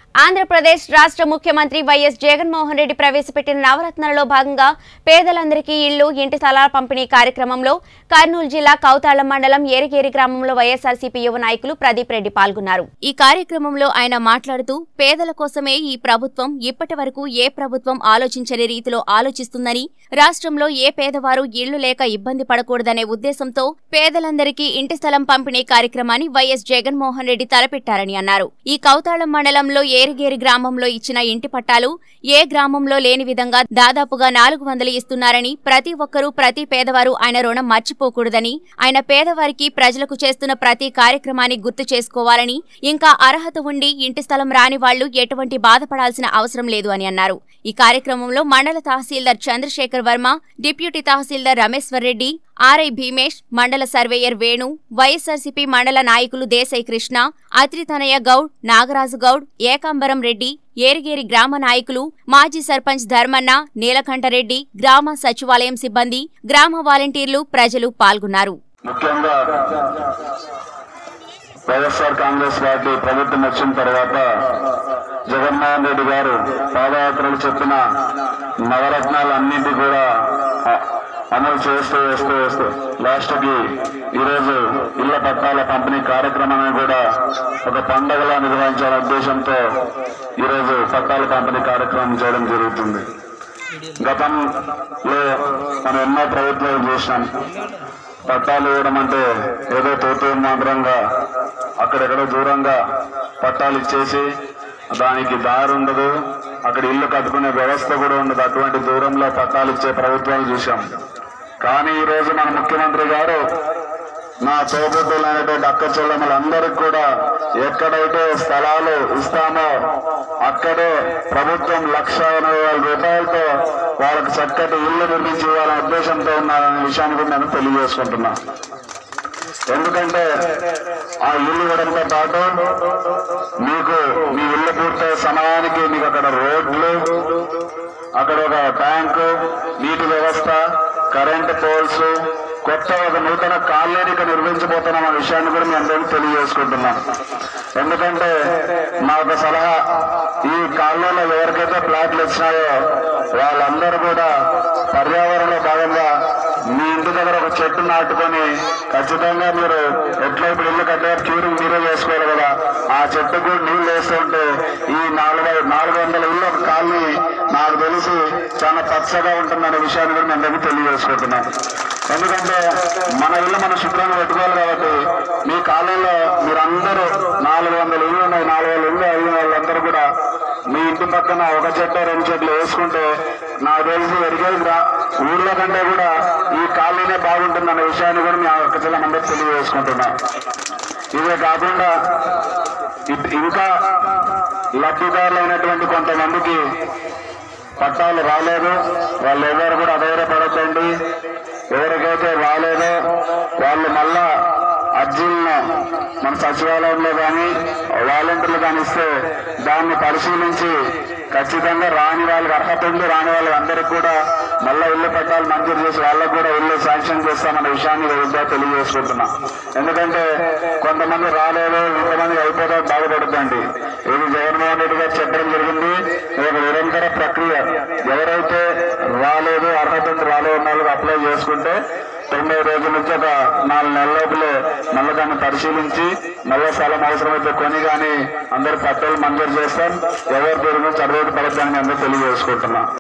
ఆంధ్రప్రదేశ్ రాష్ట్ర ముఖ్యమంత్రి వైఎస్ జగన్మోహన్ రెడ్డి ప్రవేశపెట్టిన నవరత్నాలలో భాగంగా పేదలందరికీ ఇళ్లు ఇంటి స్థలాల పంపిణీ కార్యక్రమంలో కర్నూలు జిల్లా కౌతాళం మండలం ఏరిగేరి గ్రామంలో వైఎస్ఆర్సీపీ యువ నాయకులు ప్రదీప్ రెడ్డి పాల్గొన్నారు। ఈ కార్యక్రమంలో ఆయన మాట్లాడుతూ పేదల కోసమే ఈ ప్రభుత్వం ఇప్పటివరకు ఏ ప్రభుత్వం ఆలోచించని రీతిలో ఆలోచిస్తుందని, రాష్ట్రంలో ఏ పేదవారు ఇళ్లు లేక ఇబ్బంది పడకూడదనే ఉద్దేశంతో పేదలందరికీ ఇంటి స్థలం పంపిణీ కార్యక్రమాన్ని వైఎస్ జగన్మోహన్ రెడ్డి తలపెట్టారని అన్నారు। ఈ కౌతాళం మండలంలో ఏరిగేరి గ్రామంలో ఇచ్చిన ఇంటి పట్టాలు ఏ గ్రామంలో లేని విధంగా దాదాపుగా 400 ఇస్తున్నారని, ప్రతి ఒక్కరూ ప్రతి పేదవారు ఆయన రుణం మర్చిపోకూడదని, ఆయన పేదవారికి ప్రజలకు చేస్తున్న ప్రతి కార్యక్రమాన్ని గుర్తు చేసుకోవాలని, ఇంకా అర్హత ఉండి ఇంటి స్థలం రాని వాళ్లు ఎటువంటి బాధపడాల్సిన అవసరం లేదు అని అన్నారు। ఈ కార్యక్రమంలో మండల తహసీల్దార్ చంద్రశేఖర్ వర్మ, డిప్యూటీ తహసీల్దార్ రమేశ్వర్ రెడ్డి, ఆర్ఐ భీమేష్, మండల సర్వేయర్ వేణు, వైఎస్ఆర్సీపీ మండల నాయకులు దేశాయి కృష్ణ, అత్రితనయ గౌడ్, నాగరాజు గౌడ్, ఏకాంబరం రెడ్డి, ఏరిగేరి గ్రామ నాయకులు, మాజీ సర్పంచ్ ధర్మన్న, నీలకంఠరెడ్డి, గ్రామ సచివాలయం సిబ్బంది, గ్రామ వాలంటీర్లు, ప్రజలు పాల్గొన్నారు। ముఖ్యంగా వైఎస్ఆర్ కాంగ్రెస్ పార్టీ ప్రభుత్వం వచ్చిన తర్వాత జగన్మోహన్ రెడ్డి గారు పాదయాత్రలు చెప్పిన నవరత్నాలన్నింటి కూడా అమలు చేస్తూ లాస్ట్కి ఈరోజు ఇళ్ల పట్టాల పంపిణీ కార్యక్రమాన్ని కూడా ఒక పండుగలా నిర్వహించాలనే ఉద్దేశంతో ఈరోజు పట్టాల పంపిణీ కార్యక్రమం చేయడం జరుగుతుంది। గతంలో మనం ఎన్నో ప్రభుత్వాలు చూసినాం। పట్టాలు ఇవ్వడం అంటే ఏదో తోతూ మాత్రంగా అక్కడెక్కడో దూరంగా పట్టాలు ఇచ్చేసి దానికి దారి ఉండదు, అక్కడ ఇల్లు కట్టుకునే వ్యవస్థ కూడా ఉండదు, అటువంటి దూరంలో పట్టాలు ఇచ్చే ప్రభుత్వాలు చూసాం। కానీ ఈరోజు మన ముఖ్యమంత్రి గారు నా తోబుట్టులైనటువంటి అక్క చెల్లెమ్మలందరికీ కూడా ఎక్కడైతే స్థలాలు ఇస్తామో అక్కడే ప్రభుత్వం 1,80,000 రూపాయలతో వాళ్ళకి చక్కటి ఇల్లు నిర్మించి ఇవ్వాలనే ఉద్దేశంతో ఉన్నారనే విషయాన్ని కూడా నేను తెలియజేసుకుంటున్నా। ఎందుకంటే ఆ ఇల్లు ఇవ్వడంతో పాటు మీకు మీ ఇల్లు పూర్తయ్యే సమయానికి మీకు అక్కడ రోడ్లు, అక్కడ ఒక ట్యాంకు, నీటి వ్యవస్థ, కరెంటు పోల్స్, కొత్త ఒక నూతన కాలనీకి నిర్మించబోతున్న విషయాన్ని కూడా మీ అందరికీ తెలియజేసుకుంటున్నాం। ఎందుకంటే మా ఒక సలహా, ఈ కాలనీలో ఎవరికైతే ప్లాట్లు ఇచ్చినాయో వాళ్ళందరూ కూడా పర్యావరణంలో భాగంగా మీ ఇంటి దగ్గర ఒక చెట్టు నాటుకొని ఖచ్చితంగా మీరు ఎట్లా ఇప్పుడు ఇల్లు కట్టే క్యూరింగ్ మీరే చేసుకోవాలి కదా, ఆ చెట్టుకు కూడా నీళ్లు వేస్తుంటే ఈ 400 ఇల్లు ఒక కాలనీ నాకు తెలిసి చాలా పచ్చగా ఉంటుందనే విషయాన్ని కూడా మేము అందరికీ తెలియజేసుకుంటున్నాం। ఎందుకంటే మన ఇల్లు మనం శుభ్రంగా పెట్టుకోవాలి కాబట్టి మీ కాలంలో మీరందరూ 400 ఇల్లు ఉన్నాయి, 400 ఇల్లు అయిన వాళ్ళందరూ కూడా మీ ఇంటి పక్కన ఒక చెట్టు 2 చెట్లు వేసుకుంటే నాకు తెలిసి ఎరిగేది ఊర్లో కంటే కూడా ఈ కాలనీనే బాగుంటుందన్న విషయాన్ని కూడా మీ అక్కచెల్లెమందరూ తెలియజేసుకుంటున్నాం। ఇదే కాకుండా ఇంకా లబ్ధిదారులైనటువంటి కొంతమందికి పట్టాలు రాలేదు, వాళ్ళు ఎవరు కూడా అధైర్యపడకండి। ఎవరికైతే రాలేదో వాళ్ళు మళ్ళా అర్జీలను మన సచివాలయంలో కానీ వాలంటీర్లు కానీ ఇస్తే దాన్ని పరిశీలించి ఖచ్చితంగా రాని వాళ్ళకి అర్హత ఉంది, రాని వాళ్ళకి అందరికీ కూడా మళ్ళీ ఇల్లు పట్టాలు మంజూరు చేసి వాళ్ళకు కూడా ఇల్లు శాంక్షన్ చేస్తామన్న విషయాన్ని తెలియజేసుకుంటున్నా। ఎందుకంటే కొంతమంది రాలేదు, ఇంతమంది అయిపోతే బాధపడుతుంది। ఇది జగన్మోహన్ రెడ్డి గారు చెప్పడం జరిగింది, ఒక నిరంతర ప్రక్రియ, ఎవరైతే రాలేదు అర్హత రాలేదు ఉన్న వాళ్ళకి అప్లై చేసుకుంటే 90 రోజుల నుంచి ఒక 4 నెలల లోపలే మళ్ళీ దాన్ని పరిశీలించి మళ్ళీ స్థలం అవసరమైతే కొని కానీ అందరు పట్టాలు మంజూరు చేస్తాం। ఎవరి పేరు నుంచి అడవుడు పడతామని అందరూ తెలియజేసుకుంటున్నాం।